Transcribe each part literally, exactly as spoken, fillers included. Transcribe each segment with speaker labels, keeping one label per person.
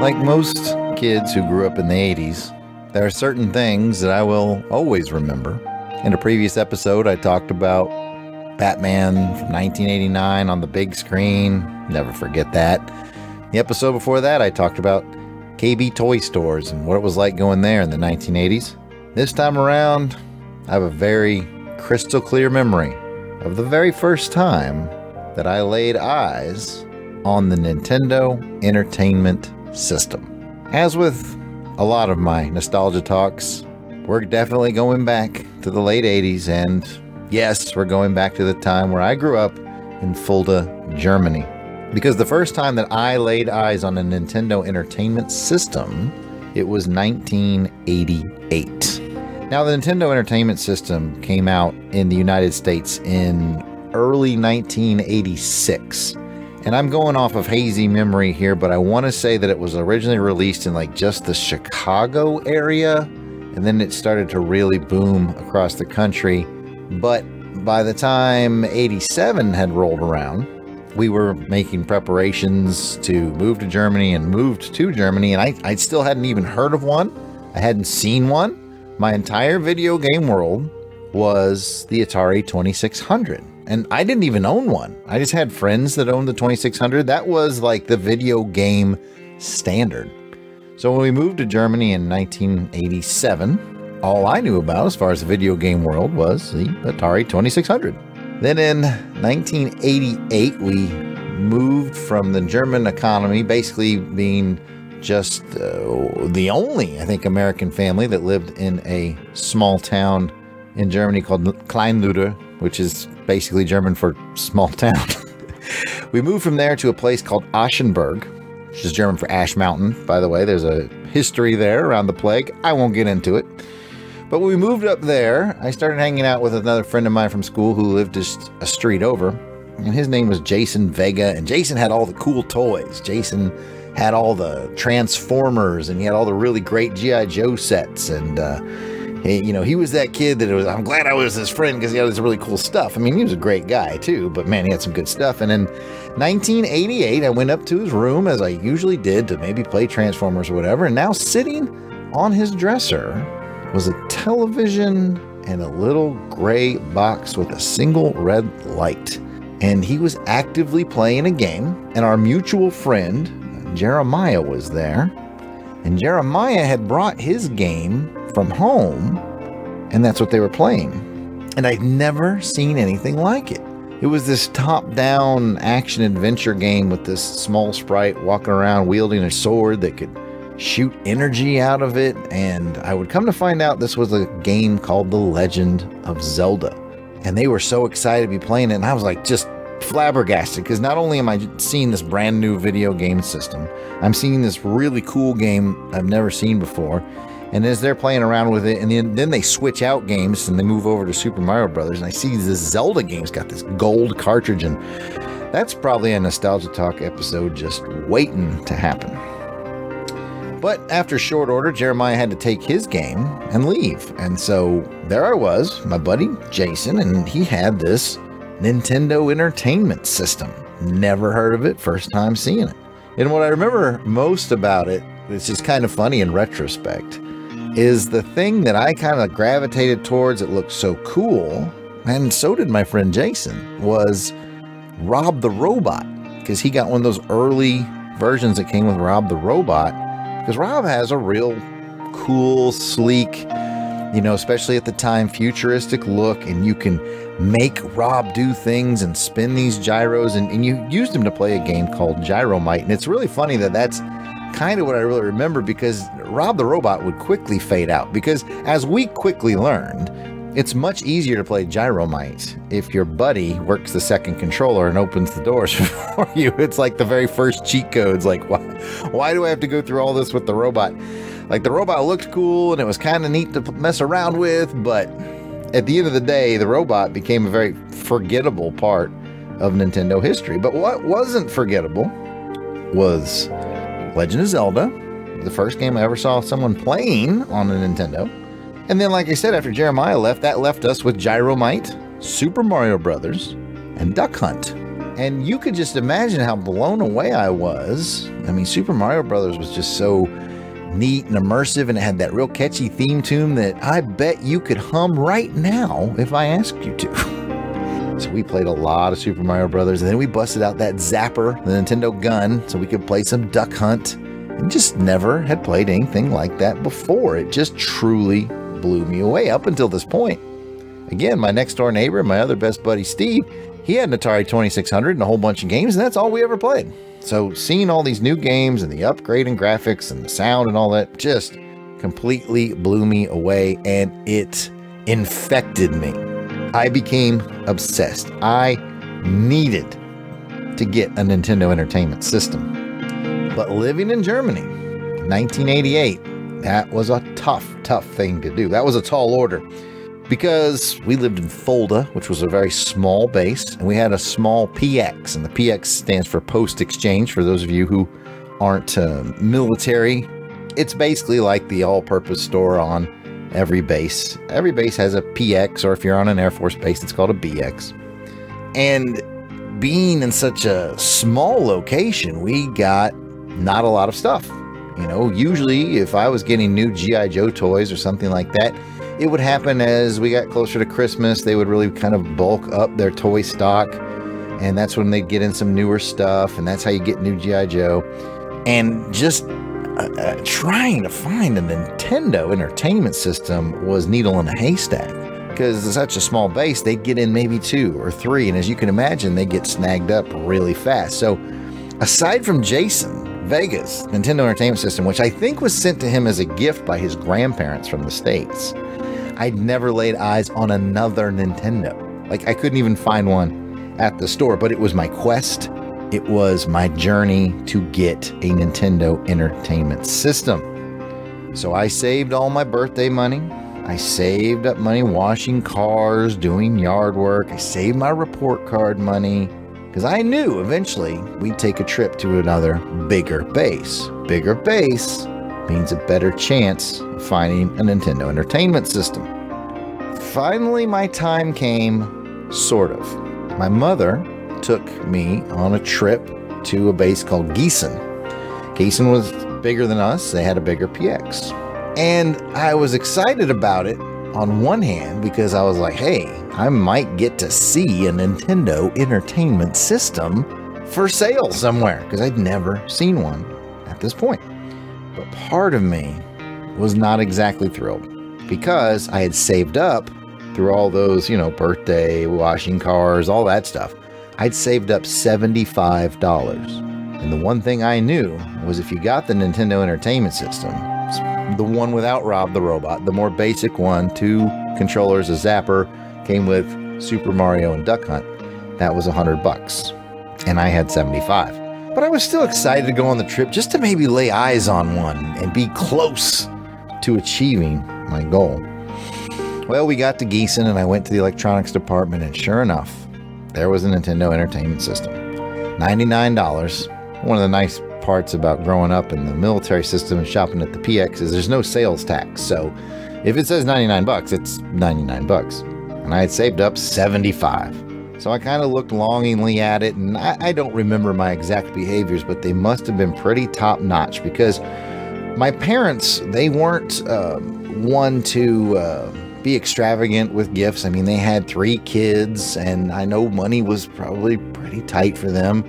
Speaker 1: Like most kids who grew up in the eighties, there are certain things that I will always remember. In a previous episode, I talked about Batman from nineteen eighty-nine on the big screen. Never forget that. The episode before that, I talked about K B toy stores and what it was like going there in the nineteen eighties. This time around, I have a very crystal clear memory of the very first time that I laid eyes on the Nintendo Entertainment System. As with a lot of my nostalgia talks, we're definitely going back to the late eighties, and yes, we're going back to the time where I grew up in Fulda, Germany. Because the first time that I laid eyes on a Nintendo Entertainment System, it was nineteen eighty-eight. Now, the Nintendo Entertainment System came out in the United States in early nineteen eighty-six. And I'm going off of hazy memory here, but I want to say that it was originally released in like just the Chicago area, and then it started to really boom across the country. But by the time eighty-seven had rolled around, we were making preparations to move to Germany and moved to Germany, and I, I still hadn't even heard of one. I hadn't seen one. My entire video game world was the Atari twenty-six hundred. And I didn't even own one. I just had friends that owned the twenty-six hundred. That was like the video game standard. So when we moved to Germany in nineteen eighty-seven, all I knew about as far as the video game world was the Atari twenty-six hundred. Then in nineteen eighty-eight, we moved from the German economy, basically being just uh, the only, I think, American family that lived in a small town in Germany called Kleinluder, which is basically German for small town. We moved from there to a place called Aschenberg, which is German for Ash Mountain. By the way, there's a history there around the plague. I won't get into it. But when we moved up there, I started hanging out with another friend of mine from school who lived just a street over. And his name was Jason Vega. And Jason had all the cool toys. Jason had all the Transformers, and he had all the really great G I Joe sets. And, uh, he, you know, he was that kid that it was, I'm glad I was his friend because he had this really cool stuff. I mean, he was a great guy too, but man, he had some good stuff. And in nineteen eighty-eight, I went up to his room as I usually did to maybe play Transformers or whatever. And now sitting on his dresser was a television and a little gray box with a single red light. And he was actively playing a game, and our mutual friend, Jeremiah, was there. And Jeremiah had brought his game from home, and that's what they were playing. And I'd never seen anything like it. It was this top-down action-adventure game with this small sprite walking around wielding a sword that could shoot energy out of it. And I would come to find out this was a game called The Legend of Zelda. And they were so excited to be playing it, and I was like just flabbergasted, because not only am I seeing this brand new video game system, I'm seeing this really cool game I've never seen before. And as they're playing around with it, and then, then they switch out games and they move over to Super Mario Brothers, and I see this Zelda game's got this gold cartridge, and that's probably a Nostalgia Talk episode just waiting to happen. But after short order, Jeremiah had to take his game and leave. And so there I was, my buddy Jason, and he had this Nintendo Entertainment System. Never heard of it, first time seeing it. And what I remember most about it, which is kind of funny in retrospect, is the thing that I kind of gravitated towards, it looked so cool, and so did my friend Jason, was Rob the Robot. Because he got one of those early versions that came with Rob the Robot. Because Rob has a real cool, sleek, you know, especially at the time, futuristic look, and you can make Rob do things and spin these gyros, and, and you used him to play a game called Gyromite. And it's really funny that that's kind of what I really remember, because Rob the Robot would quickly fade out, because as we quickly learned, it's much easier to play Gyromite if your buddy works the second controller and opens the doors for you. It's like the very first cheat codes. Like, why, why do I have to go through all this with the robot? Like, the robot looked cool and it was kind of neat to mess around with, but at the end of the day, the robot became a very forgettable part of Nintendo history. But what wasn't forgettable was Legend of Zelda, the first game I ever saw someone playing on a Nintendo. And then, like I said, after Jeremiah left, that left us with Gyromite, Super Mario Brothers, and Duck Hunt. And you could just imagine how blown away I was. I mean, Super Mario Brothers was just so neat and immersive, and it had that real catchy theme tune that I bet you could hum right now if I asked you to. So we played a lot of Super Mario Brothers, and then we busted out that Zapper, the Nintendo gun, so we could play some Duck Hunt, and just never had played anything like that before. It just truly blew me away up until this point. Again, my next door neighbor, my other best buddy Steve, he had an Atari twenty-six hundred and a whole bunch of games, and that's all we ever played. So seeing all these new games and the upgrade in graphics and the sound and all that just completely blew me away, and it infected me. I became obsessed. I needed to get a Nintendo Entertainment System. But living in Germany, nineteen eighty-eight, that was a tough, tough thing to do. That was a tall order, because we lived in Fulda, which was a very small base, and we had a small P X, and the P X stands for Post Exchange, for those of you who aren't uh, military. It's basically like the all-purpose store on every base. Every base has a P X, or if you're on an Air Force base, it's called a B X. And being in such a small location, we got not a lot of stuff. You know, usually if I was getting new G I Joe toys or something like that, it would happen as we got closer to Christmas. They would really kind of bulk up their toy stock, and that's when they'd get in some newer stuff, and that's how you get new G I Joe. And just uh, uh, trying to find a Nintendo Entertainment System was needle in a haystack, because it's such a small base, they'd get in maybe two or three, and as you can imagine, they get snagged up really fast. So aside from Jason Vega's Nintendo Entertainment System, which I think was sent to him as a gift by his grandparents from the States, I'd never laid eyes on another Nintendo. Like, I couldn't even find one at the store, but it was my quest. It was my journey to get a Nintendo Entertainment System. So I saved all my birthday money. I saved up money washing cars, doing yard work. I saved my report card money, because I knew eventually we'd take a trip to another bigger base. Bigger base means a better chance of finding a Nintendo Entertainment System. Finally, my time came, sort of. My mother took me on a trip to a base called Gießen. Gießen was bigger than us. They had a bigger P X. And I was excited about it on one hand, because I was like, hey, I might get to see a Nintendo Entertainment System for sale somewhere, because I'd never seen one at this point. But part of me was not exactly thrilled, because I had saved up through all those, you know, birthday, washing cars, all that stuff. I'd saved up seventy-five dollars. And the one thing I knew was if you got the Nintendo Entertainment System, the one without Rob the Robot, the more basic one, two controllers, a zapper, came with Super Mario and Duck Hunt, that was a hundred bucks. And I had seventy-five. But I was still excited to go on the trip just to maybe lay eyes on one and be close to achieving my goal. Well, we got to Gießen, and I went to the electronics department, and sure enough, there was a Nintendo Entertainment System. ninety-nine dollars. One of the nice parts about growing up in the military system and shopping at the P X is there's no sales tax. So if it says ninety-nine bucks, it's ninety-nine bucks. And I had saved up seventy-five. So I kind of looked longingly at it, and I, I don't remember my exact behaviors, but they must have been pretty top-notch, because my parents, they weren't uh, one to uh, be extravagant with gifts. I mean, they had three kids, and I know money was probably pretty tight for them.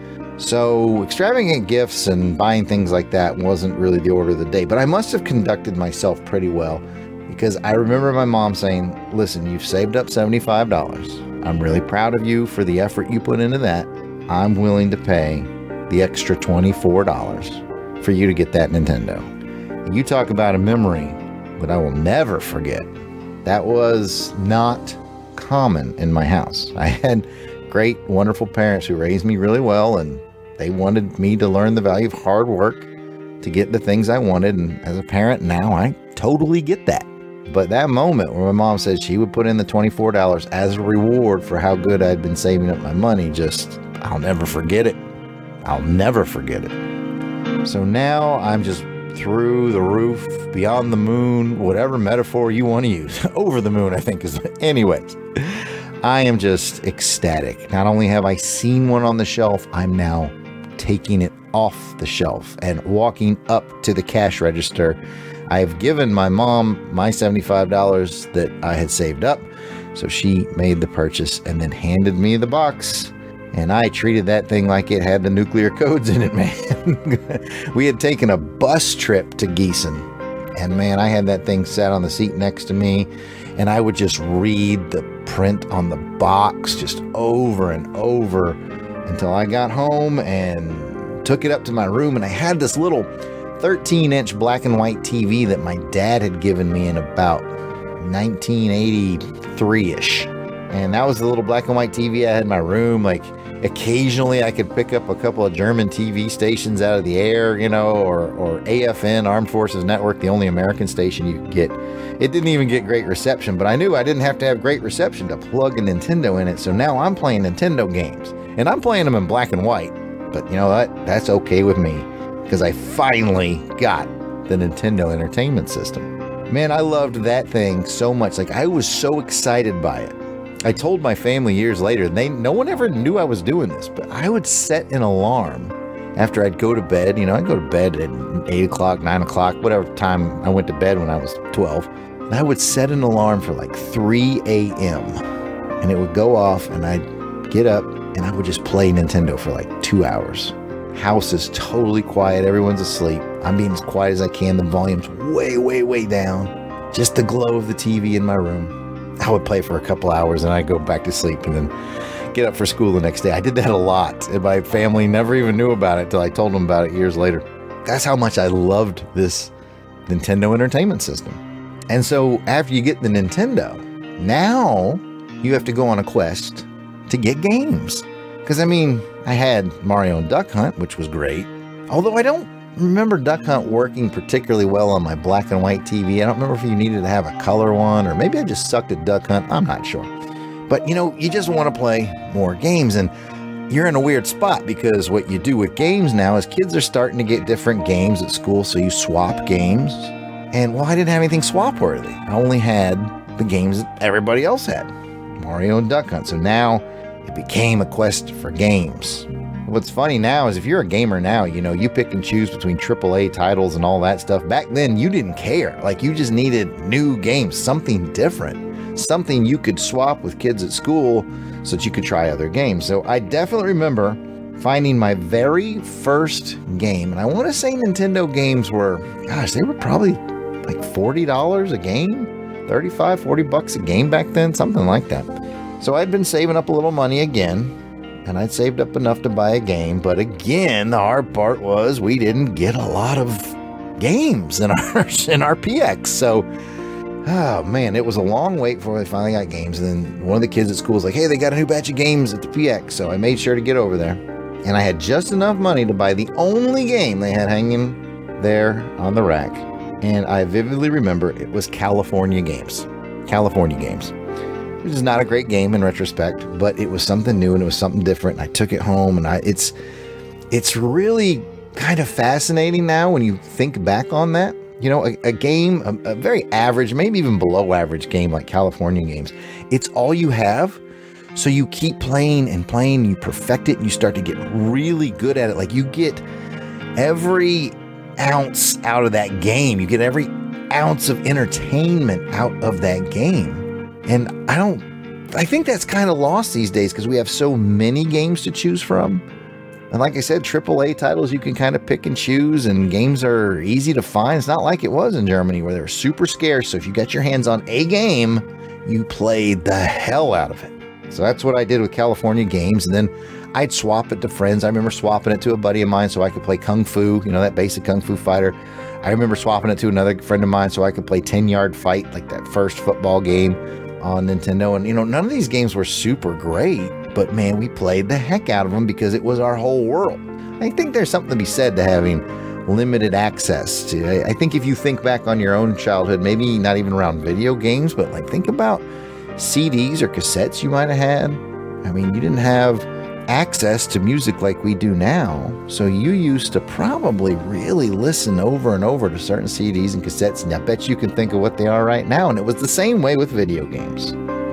Speaker 1: So extravagant gifts and buying things like that wasn't really the order of the day, but I must have conducted myself pretty well, because I remember my mom saying, listen, you've saved up seventy-five dollars. I'm really proud of you for the effort you put into that. I'm willing to pay the extra twenty-four dollars for you to get that Nintendo. And you talk about a memory that I will never forget. That was not common in my house. I had great, wonderful parents who raised me really well, and they wanted me to learn the value of hard work to get the things I wanted. And as a parent now, I totally get that. But that moment where my mom said she would put in the twenty-four dollars as a reward for how good I'd been saving up my money, just, I'll never forget it. I'll never forget it. So now I'm just through the roof, beyond the moon, whatever metaphor you want to use. Over the moon, I think is. Anyways, I am just ecstatic. Not only have I seen one on the shelf, I'm now taking it off the shelf and walking up to the cash register. I've given my mom my seventy-five dollars that I had saved up, so she made the purchase and then handed me the box. And I treated that thing like it had the nuclear codes in it, man. We had taken a bus trip to Gießen, and man, I had that thing sat on the seat next to me, and I would just read the print on the box just over and over until I got home and took it up to my room. And I had this little thirteen inch black and white T V that my dad had given me in about nineteen eighty-three-ish. And that was the little black and white T V I had in my room. Like, occasionally I could pick up a couple of German T V stations out of the air, you know, or, or A F N, Armed Forces Network, the only American station you could get. It didn't even get great reception, but I knew I didn't have to have great reception to plug a Nintendo in it. So now I'm playing Nintendo games, and I'm playing them in black and white. But you know what? That's okay with me, because I finally got the Nintendo Entertainment System. Man, I loved that thing so much. Like, I was so excited by it. I told my family years later, they no one ever knew I was doing this, but I would set an alarm after I'd go to bed. You know, I'd go to bed at eight o'clock, nine o'clock, whatever time I went to bed when I was twelve. And I would set an alarm for like three A M and it would go off, and I'd get up and I would just play Nintendo for like two hours. House is totally quiet. Everyone's asleep. I'm being as quiet as I can. The volume's way, way, way down. Just the glow of the T V in my room. I would play for a couple hours and I'd go back to sleep and then get up for school the next day. I did that a lot, and my family never even knew about it until I told them about it years later. That's how much I loved this Nintendo Entertainment System. And so after you get the Nintendo, now you have to go on a quest to get games. Because, I mean, I had Mario and Duck Hunt, which was great. Although I don't remember Duck Hunt working particularly well on my black and white T V. I don't remember if you needed to have a color one, or maybe I just sucked at Duck Hunt. I'm not sure. But, you know, you just want to play more games, and you're in a weird spot, because what you do with games now is kids are starting to get different games at school, so you swap games. And, well, I didn't have anything swap-worthy. I only had the games that everybody else had, Mario and Duck Hunt. So now it became a quest for games. What's funny now is if you're a gamer now, you know, you pick and choose between triple A titles and all that stuff. Back then, you didn't care. Like, you just needed new games, something different, something you could swap with kids at school so that you could try other games. So I definitely remember finding my very first game. And I want to say Nintendo games were, gosh, they were probably like forty dollars a game, thirty-five, forty bucks a game back then, something like that. So I'd been saving up a little money again, and I'd saved up enough to buy a game. But again, the hard part was we didn't get a lot of games in our in our P X. So, oh man, it was a long wait before they finally got games. And then one of the kids at school was like, hey, they got a new batch of games at the P X. So I made sure to get over there. And I had just enough money to buy the only game they had hanging there on the rack. And I vividly remember it was California Games. California Games. Which is not a great game in retrospect, but it was something new and it was something different. And I took it home, and I it's it's really kind of fascinating now when you think back on that. You know, a, a game, a, a very average, maybe even below average game like California Games, it's all you have. So you keep playing and playing, you perfect it, and you start to get really good at it. Like, you get every ounce out of that game. You get every ounce of entertainment out of that game. And I don't, I think that's kind of lost these days because we have so many games to choose from. And like I said, triple A titles you can kind of pick and choose, and games are easy to find. It's not like it was in Germany where they were super scarce. So if you got your hands on a game, you played the hell out of it. So that's what I did with California Games. And then I'd swap it to friends. I remember swapping it to a buddy of mine so I could play Kung Fu, you know, that basic Kung Fu fighter. I remember swapping it to another friend of mine so I could play ten yard fight, like that first football game on Nintendo. And, you know, none of these games were super great, but man, we played the heck out of them because it was our whole world. I think there's something to be said to having limited access to. I think if you think back on your own childhood, maybe not even around video games, but like think about C Ds or cassettes you might have had. I mean, you didn't have access to music like we do now, so you used to probably really listen over and over to certain C Ds and cassettes, and I bet you can think of what they are right now. And it was the same way with video games.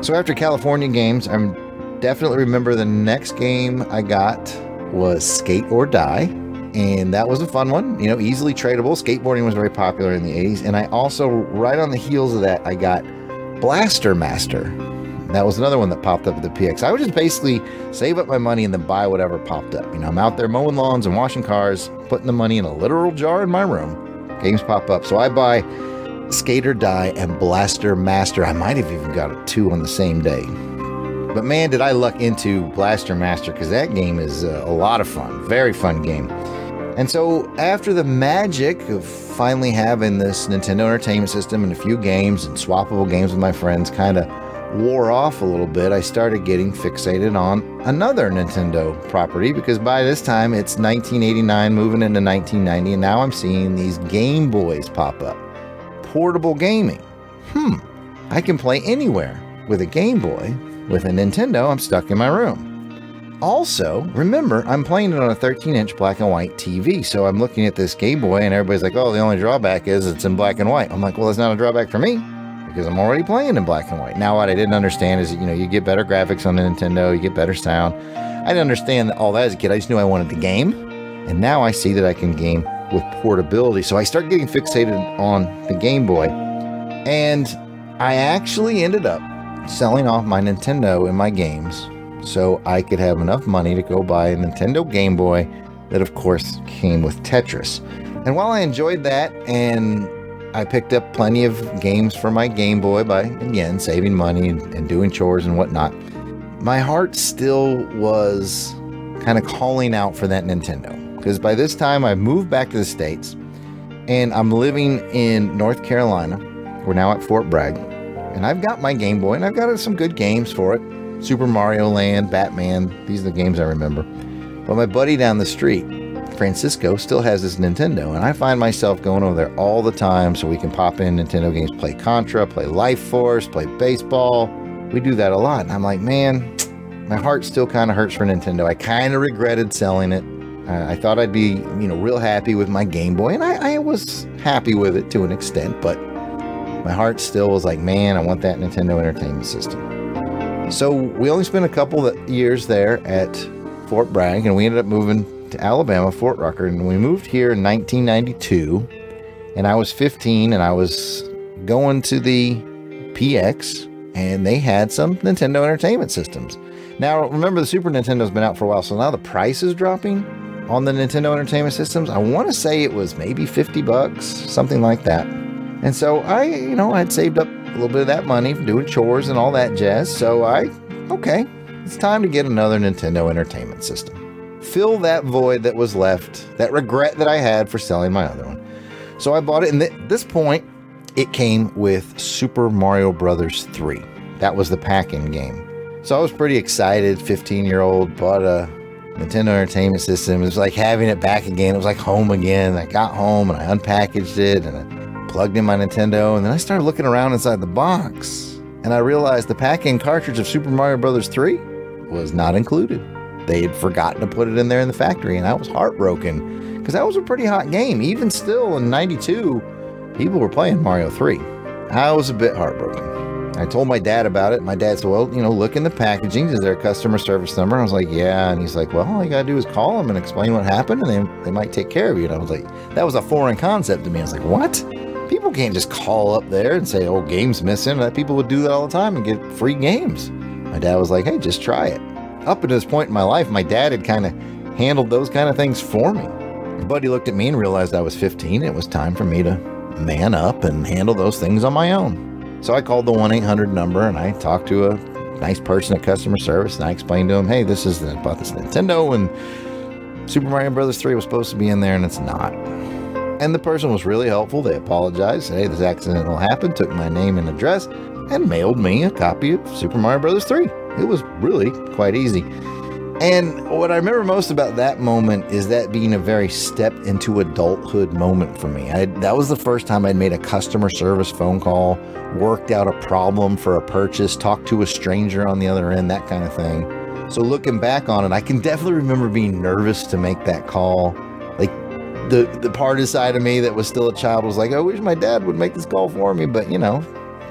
Speaker 1: So after California games, I definitely remember the next game I got was Skate or Die. And that was a fun one, you know, easily tradable. Skateboarding was very popular in the eighties. And I also, right on the heels of that, I got Blaster Master. That was another one that popped up at the P X. I would just basically save up my money and then buy whatever popped up. You know, I'm out there mowing lawns and washing cars, putting the money in a literal jar in my room. Games pop up. So I buy Skate or Die and Blaster Master. I might have even got it two on the same day. But man, did I luck into Blaster Master, because that game is uh, a lot of fun. Very fun game. And so after the magic of finally having this Nintendo Entertainment System and a few games and swappable games with my friends kind of wore off a little bit, I started getting fixated on another Nintendo property, because by this time it's nineteen eighty-nine moving into nineteen ninety, and now I'm seeing these Game Boys pop up. Portable gaming. Hmm, I can play anywhere with a Game Boy. With a Nintendo, I'm stuck in my room. Also, remember, I'm playing it on a thirteen inch black and white T V, so I'm looking at this Game Boy and everybody's like, oh, the only drawback is it's in black and white. I'm like, well, it's not a drawback for me, because I'm already playing in black and white. Now, what I didn't understand is that, you know, you get better graphics on the Nintendo, you get better sound. I didn't understand all that as a kid. I just knew I wanted the game, and now I see that I can game with portability. So I start getting fixated on the Game Boy, and I actually ended up selling off my Nintendo and my games so I could have enough money to go buy a Nintendo Game Boy that, of course, came with Tetris. And while I enjoyed that, and I picked up plenty of games for my Game Boy by, again, saving money and, and doing chores and whatnot, my heart still was kind of calling out for that Nintendo. Because by this time, I've moved back to the States, and I'm living in North Carolina. We're now at Fort Bragg. And I've got my Game Boy, and I've got some good games for it. Super Mario Land, Batman, these are the games I remember. But my buddy down the street, Francisco, still has this Nintendo, and I find myself going over there all the time so we can pop in Nintendo games, play Contra, play Life Force, play baseball. We do that a lot, and I'm like, man, my heart still kind of hurts for Nintendo. I kind of regretted selling it. Uh, I thought I'd be, you know, real happy with my Game Boy, and I, I was happy with it to an extent, but my heart still was like, man, I want that Nintendo Entertainment System. So we only spent a couple of years there at Fort Bragg, and we ended up moving to Alabama, Fort Rucker, and we moved here in nineteen ninety-two, and I was fifteen, and I was going to the P X, and they had some Nintendo Entertainment Systems. Now, remember, the Super Nintendo's been out for a while, so now the price is dropping on the Nintendo Entertainment Systems. I want to say it was maybe fifty bucks, something like that. And so I, you know, I'd saved up a little bit of that money from doing chores and all that jazz. So I, okay, it's time to get another Nintendo Entertainment System. Fill that void that was left, that regret that I had for selling my other one. So I bought it, and at this point, it came with Super Mario Brothers three. That was the pack-in game. So I was pretty excited, fifteen-year-old, bought a Nintendo Entertainment System. It was like having it back again. It was like home again. I got home, and I unpackaged it, and I plugged in my Nintendo, and then I started looking around inside the box, and I realized the pack-in cartridge of Super Mario Brothers three was not included. They had forgotten to put it in there in the factory, and I was heartbroken, because that was a pretty hot game. Even still in ninety-two, people were playing Mario three. I was a bit heartbroken. I told my dad about it. My dad said, well, you know, look in the packaging. Is there a customer service number? I was like, yeah. And he's like, well, all you gotta do is call them and explain what happened, and they, they might take care of you. And I was like, that was a foreign concept to me. I was like, what? People can't just call up there and say, oh, game's missing. People would do that all the time and get free games. My dad was like, hey, just try it. Up to this point in my life, my dad had kind of handled those kind of things for me. My buddy looked at me and realized I was fifteen. It was time for me to man up and handle those things on my own. So I called the one eight hundred number, and I talked to a nice person at customer service, and I explained to him, hey, this is about this Nintendo, and Super Mario Brothers three was supposed to be in there, and it's not. And the person was really helpful. They apologized, said, hey, this accidental happened, took my name and address, and mailed me a copy of Super Mario Brothers three. It was really quite easy. And what I remember most about that moment is that being a very step into adulthood moment for me. I, that was the first time I'd made a customer service phone call, worked out a problem for a purchase, talked to a stranger on the other end, that kind of thing. So looking back on it, I can definitely remember being nervous to make that call. Like, The, the part inside of me that was still a child was like, I wish my dad would make this call for me, but you know,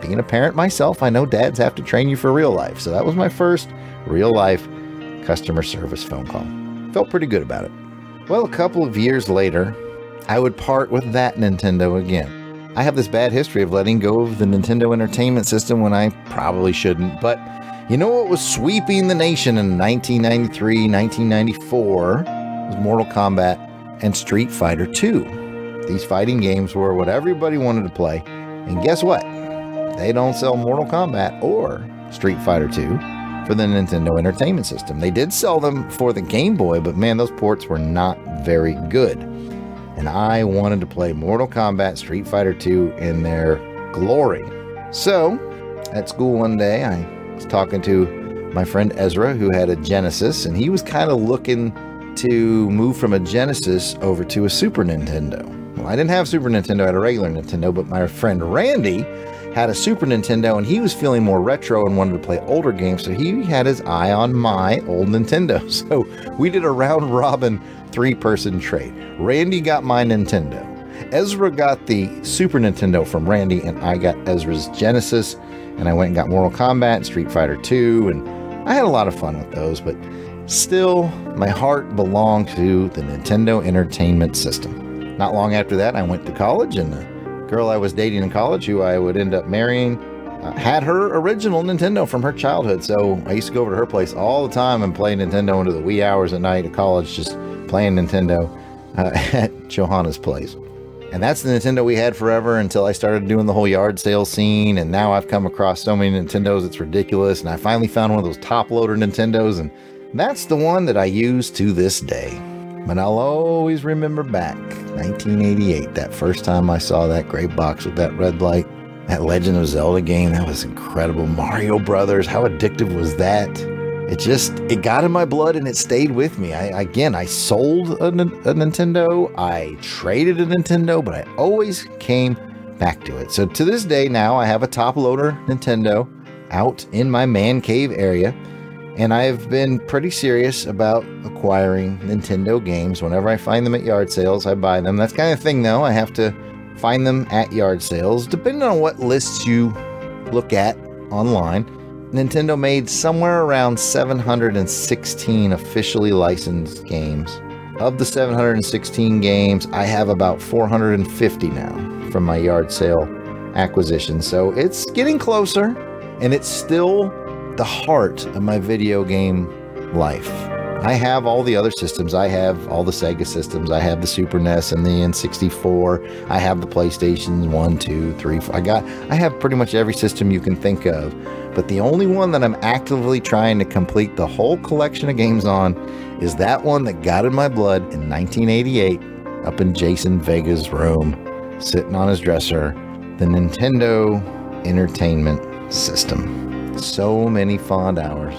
Speaker 1: being a parent myself, I know dads have to train you for real life. So that was my first real life customer service phone call. Felt pretty good about it. Well, a couple of years later, I would part with that Nintendo again. I have this bad history of letting go of the Nintendo Entertainment System when I probably shouldn't. But you know what was sweeping the nation in nineteen ninety-three, nineteen ninety-four was Mortal Kombat and Street Fighter two. These fighting games were what everybody wanted to play. And guess what? They don't sell Mortal Kombat or Street Fighter two for the Nintendo Entertainment System. They did sell them for the Game Boy, but man, those ports were not very good. And I wanted to play Mortal Kombat, Street Fighter two in their glory. So, at school one day, I was talking to my friend Ezra, who had a Genesis, and he was kind of looking to move from a Genesis over to a Super Nintendo. Well, I didn't have Super Nintendo, I had a regular Nintendo, but my friend Randy had a Super Nintendo, and he was feeling more retro and wanted to play older games, so he had his eye on my old Nintendo. So we did a round-robin three-person trade. Randy got my Nintendo. Ezra got the Super Nintendo from Randy, and I got Ezra's Genesis, and I went and got Mortal Kombat, Street Fighter two, and I had a lot of fun with those, but still, my heart belonged to the Nintendo Entertainment System. Not long after that, I went to college, and the girl I was dating in college, who I would end up marrying, uh, had her original Nintendo from her childhood. So I used to go over to her place all the time and play Nintendo into the wee hours at night at college, just playing Nintendo uh, at Johanna's place. And that's the Nintendo we had forever until I started doing the whole yard sale scene. And now I've come across so many Nintendos, it's ridiculous. And I finally found one of those top loader Nintendos, and that's the one that I use to this day. But I'll always remember back, nineteen eighty-eight, that first time I saw that gray box with that red light, that Legend of Zelda game, that was incredible. Mario Brothers, how addictive was that? It just, it got in my blood and it stayed with me. I, again, I sold a, a Nintendo, I traded a Nintendo, but I always came back to it. So to this day now, I have a top loader Nintendo out in my man cave area. And I've been pretty serious about acquiring Nintendo games. Whenever I find them at yard sales, I buy them. That's kind of thing, though. I have to find them at yard sales. Depending on what lists you look at online, Nintendo made somewhere around seven hundred sixteen officially licensed games. Of the seven hundred sixteen games, I have about four hundred fifty now from my yard sale acquisition. So it's getting closer, and it's still the heart of my video game life. I have all the other systems. I have all the Sega systems. I have the Super N E S and the N sixty-four. I have the PlayStation one, two, three, four. I got, I have pretty much every system you can think of. But the only one that I'm actively trying to complete the whole collection of games on is that one that got in my blood in nineteen eighty-eight up in Jason Vega's room, sitting on his dresser, the Nintendo Entertainment System. So many fond hours.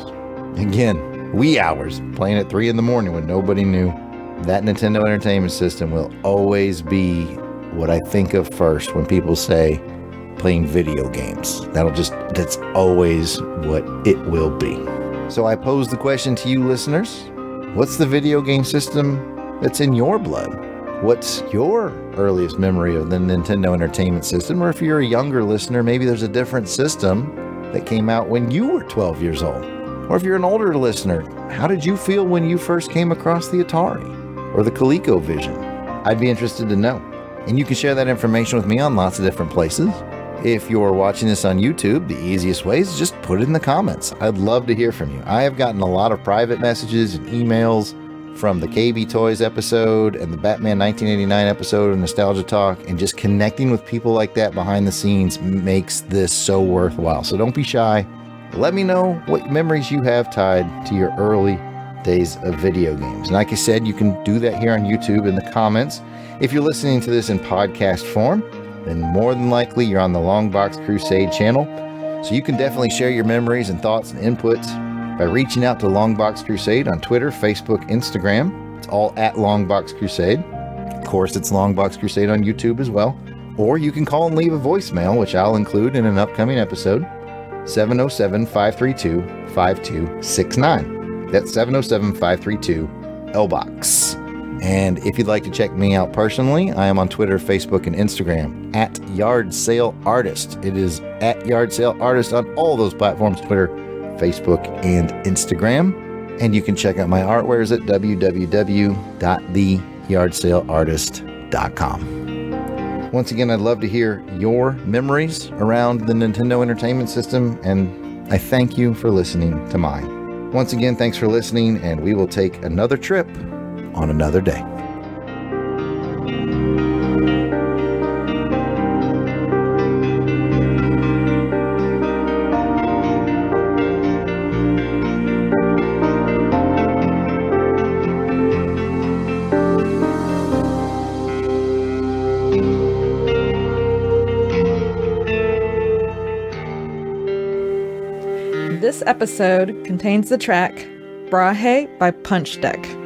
Speaker 1: Again, wee hours, playing at three in the morning when nobody knew. That Nintendo Entertainment System will always be what I think of first when people say playing video games. That'll just, that's always what it will be. So I pose the question to you listeners. What's the video game system that's in your blood? What's your earliest memory of the Nintendo Entertainment System? Or if you're a younger listener, maybe there's a different system that came out when you were twelve years old. Or if you're an older listener, how did you feel when you first came across the Atari or the ColecoVision? I'd be interested to know. And you can share that information with me on lots of different places. If you're watching this on YouTube, the easiest way is just put it in the comments. I'd love to hear from you. I have gotten a lot of private messages and emails from the K B Toys episode and the Batman nineteen eighty-nine episode of Nostalgia Talk, and just connecting with people like that behind the scenes makes this so worthwhile. So don't be shy. Let me know what memories you have tied to your early days of video games. And like I said, you can do that here on YouTube in the comments. If you're listening to this in podcast form, then more than likely you're on the LONGBOX CRUSADE channel. So you can definitely share your memories and thoughts and inputs by reaching out to LONGBOX CRUSADE on Twitter, Facebook, Instagram. It's all at LONGBOX CRUSADE. Of course, it's LONGBOX CRUSADE on YouTube as well. Or you can call and leave a voicemail, which I'll include in an upcoming episode, seven oh seven, five three two, five two six nine. That's seven oh seven, five three two, L B O X. And if you'd like to check me out personally, I am on Twitter, Facebook, and Instagram at Yard Sale Artist. It is at Yard Sale Artist on all those platforms, Twitter, Facebook, and Instagram. And you can check out my artwares at w w w dot the yard sale artist dot com. Once again, I'd love to hear your memories around the Nintendo Entertainment System, and I thank you for listening to mine. Once again, thanks for listening, and we will take another trip on another day.
Speaker 2: This episode contains the track Brahe by Punch Deck.